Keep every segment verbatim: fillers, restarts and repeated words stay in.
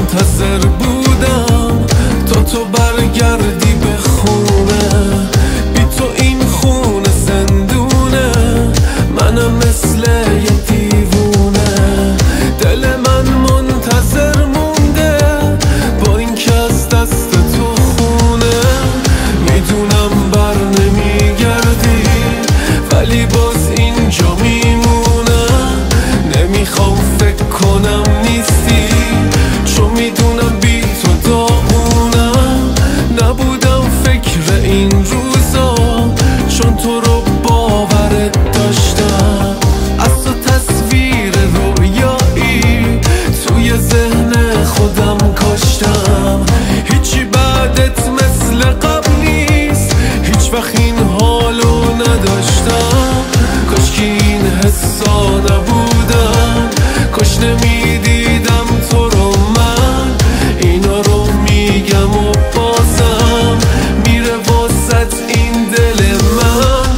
منتظر بودم تا تو برگردی به خونه، بی تو این خونه زندونه، منم مثل یه دیوونه. دل من منتظر مونده با این که از دست تو خونه. میدونم بر نمیگردی ولی باز اینجا میمونم. نمیخوام فکر کنم نیستی چون میدونم بی تو داغونم. نبودم فکر این روزا چون تو رو باورت داشتم. از تو تصویر رویایی توی ذهن خودم کاشتم. هیچی بعدت مثل قبل نیست، هیچ وقت این حالو نداشتم. کاش که این حسا نبودم، کاش نمیدیدم تو رو. من اینا رو میگم و بازم میره واسط این دل من.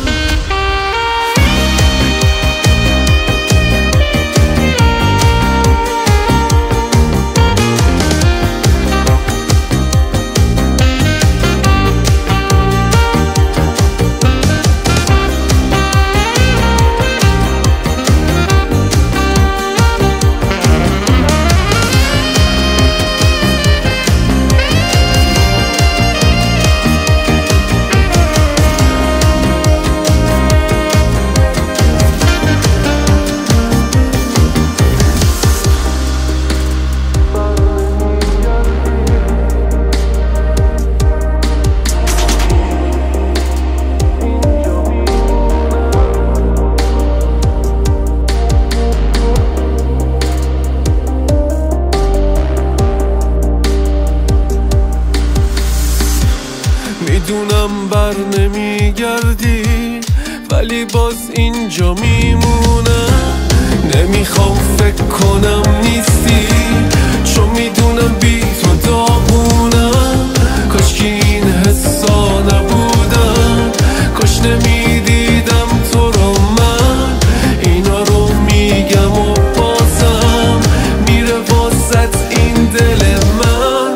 میدونم بر نمیگردی ولی باز اینجا میمونم. نمیخوام فکر کنم نیستی چون میدونم بی تو داغونم. کاش که این حسا نبودم، کاش نمیدیدم تو رو. من اینا رو میگم و بازم میره واسط این دل من.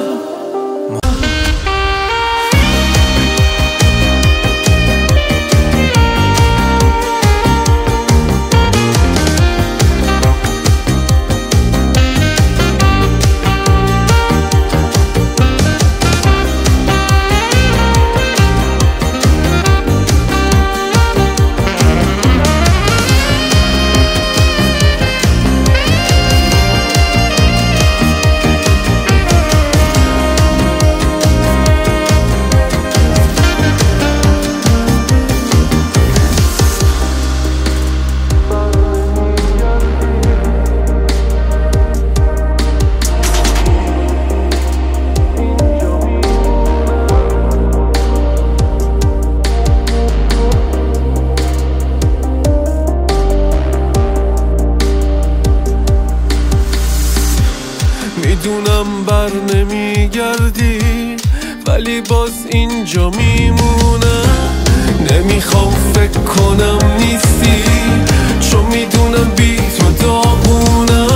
میدونم بر نمیگردی ولی باز اینجا میمونم. نمیخوام فکر کنم نیستی چون میدونم بی تو داغونم.